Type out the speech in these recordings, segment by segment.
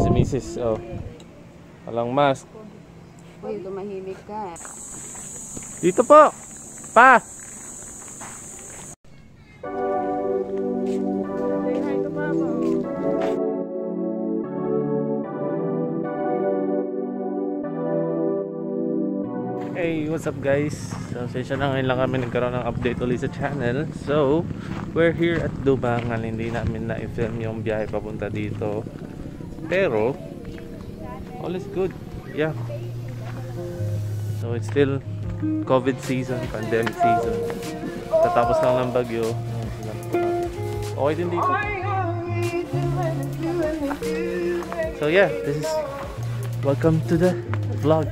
Si Mrs. Oh. Walang mask. Uy, lumahimik ka. Dito po! Pa! Hey, what's up guys? So, session na ngayon lang kami nagkaroon ng update ulit sa channel. So, we're here at Dubangan. Hindi namin na-film yung biyahe papunta dito. Pero, all is good. Yeah. So, it's still COVID season, pandemic season. Tatapos lang ng bagyo. Okay din dito. So, yeah. This is... Welcome to the vlog.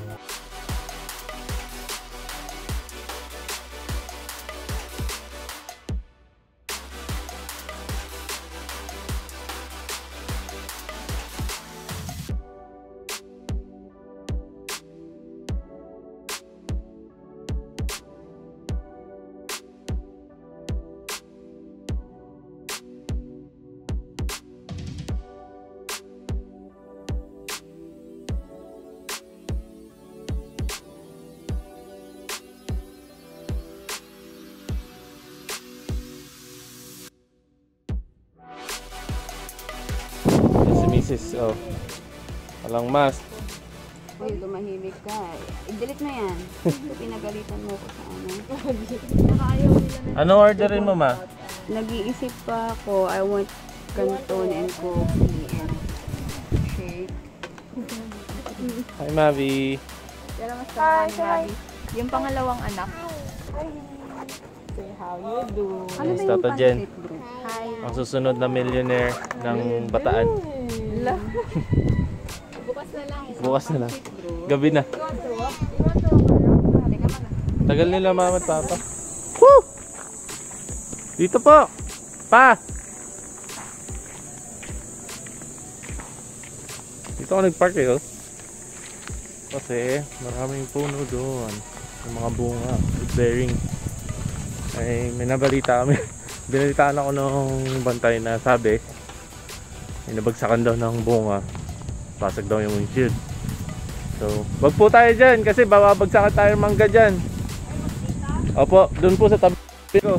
Mrs. Oh. Walang mask. Uy, lumahimik ka. I-delete mo yan. Pinagalitan mo ko sa ano. Ano orderin mo, ma? Nag-iisip pa ako. I want canton and coffee and shake. Hi, Mavi. Pero mas ni Mavi. Yung pangalawang anak. Say how you do. Ano Yes, ba yung Tata Jen. pancit, bro? Hi. Ang susunod na millionaire ng Bataan. Bukas na lang. Bukas na lang. Gabi na. Tagal nila mama at papa. Woo! Dito po! Pa! Dito ako nag-park eh, oh. Kasi maraming puno doon. Yung mga bunga, wood bearing. Ay, may nabalita kami. Binalitaan ako nung bantay na sabi may nabagsakan daw ng bunga. Pasag daw yung windshield. So, wag po tayo dyan kasi babagsakan tayo ng mangga dyan. Opo, dun po sa tabi ko.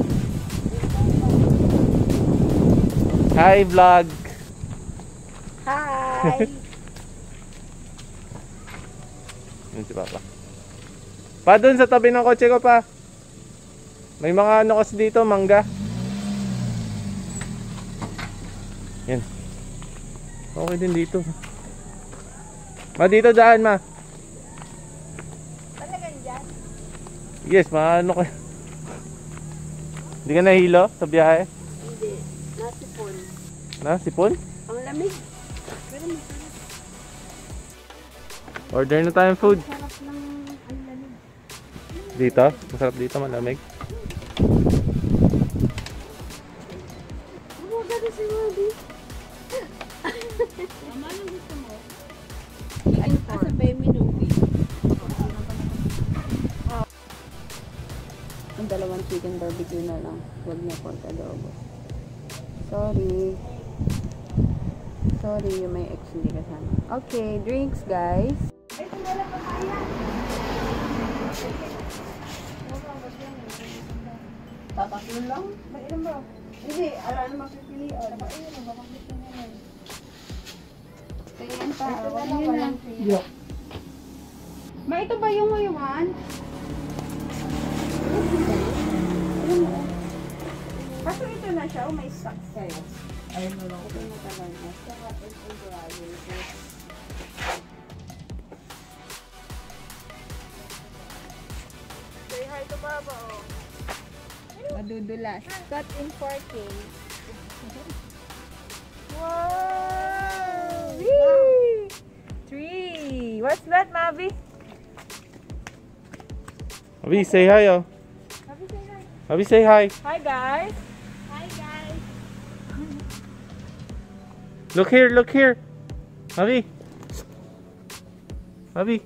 Hi vlog. Hi. Yun si Papa. Pa, dun sa tabi ng kotse ko pa. May mga ano kasi dito, mangga. Yan. Okay din dito. Ma, dito daan, ma. Talagang dyan? Yes, maano ka. Hindi ka nahilo sa biyahe? Hindi. Nasipon. Nasipon? Ang lamig. Pero masarap. Order na tayong food. Sarap ng ang lamig. Dito? Masarap dito, malamig. Ano gano'n si Rudy? Mama, anong gusto mo? Ay, asa ba yung minubi? Ang dalawang chicken barbecue na lang. Huwag na pork adobo. Sorry. Sorry, yung may ex hindi kasama. Okay, drinks guys. Tatatlo lang? Mainom ba? Hindi, ala na mapipilian. Mainom ba? Mapipilian. Ayan pa. Ayan lang. Ma, ito ba yung mayuman? Kaso ito na siya, o may stock sa'yo. Ayun na lang. Ito na talaga. Sarap and brother. Say hi to Baba, oh. Madudulas. Cut in 4K. Wow! Whee! 3. What's that, Mavi? Abi, say hi, oh. Mavi, say hi. Abi, say hi. Hi, guys. Hi, guys. Look here, look here. Abi. Abi.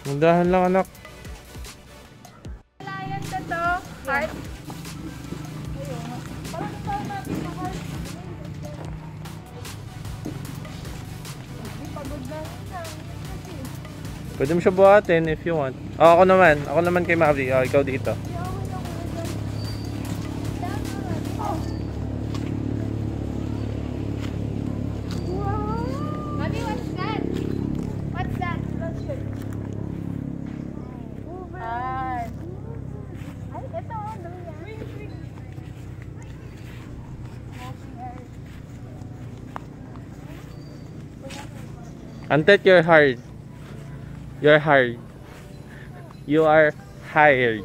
Mundahan lang anak. Layan ka to. Heart. Parang natin sa heart. Hindi pagod na rin. Pwede mo siya buhatin if you want. Oh, ako naman. Ako naman kay Mavi. Oh, ikaw dito. Mami, what's that? What's that? Ay, ito. Antet, you're hard. You're hard. You are hired.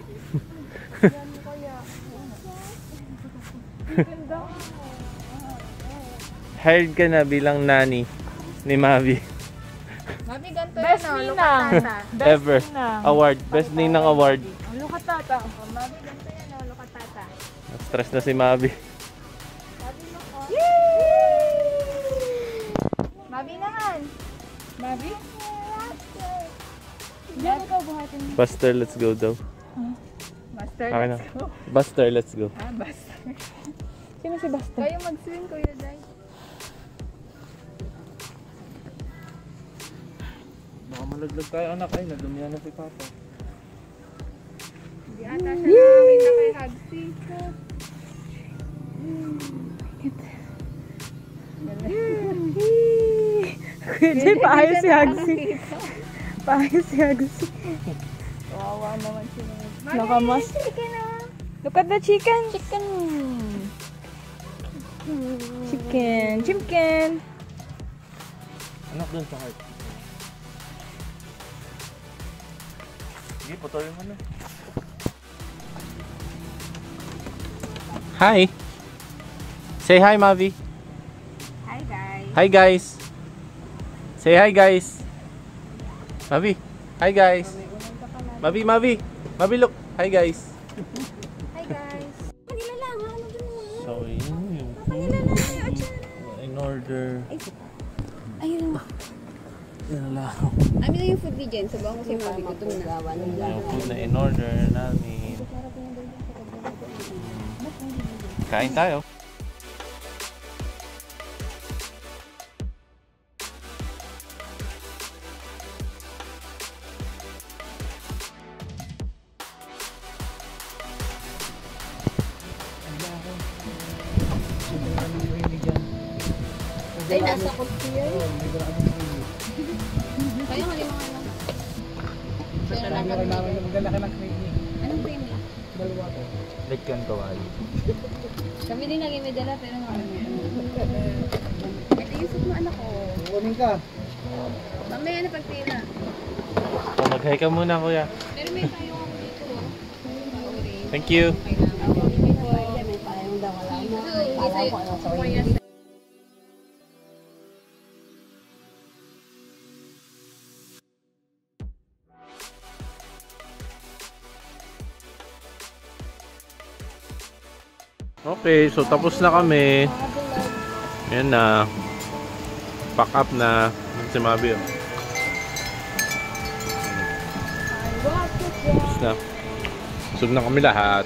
Hired ka na bilang nani ni Mavi. Mami, ganito Best yan, ninang. look at tata. Ever. Award. Best ninang award. Look at tata. Mami, ganito yan, look at tata. Stress na si Mavi. Mami, look, oh. Mami naman. Mabi? Diyan ikaw buhatin. Buster, let's go daw. Master, Okay na. let's go. Buster, let's go. Ah, Buster. Sino si Basta? Kayo mag-swing, Kuya Day. Baka malaglag tayo anak. Ay, nadumihan na si Papa. Hindi ata siya nakakita kay Hagsi. Kuya Jay, paayos si Hagsi. Paayos si Hagsi. Kawawa naman sila. Nakamas. Look at the chicken. Chicken. Chicken. Chicken. Anak dun sa heart. Sige, putulin mo na. Hi! Say hi, Mavi. Hi, guys. Hi, guys. Say hi, guys. Mavi. Hi, guys. Mavi, Mavi. Mavi, look. Hi, guys. Hi, guys. Kanila lang, ano dun mo? So, yun yung in order. Ayun. Yan lang. Amin na yung food ni Jen. Sabaw ko si Mami. Gutom na. Yung food na in order namin. Kain tayo. Ay, nasa kutsi yan. Kaya nga yung mga lang. Pero anong creamy? Lekyan kawali. Kami din lagi may dala pero nga. Ito yung soup mo anak ko. Kunin ka. Mamaya na pagtira. So, mag-hi ka muna, kuya. Pero may tayo ako dito. Thank you. Okay, so tapos na kami. Ayan na. Pack up na. Si Mabi. Tapos na. Busog na kami lahat.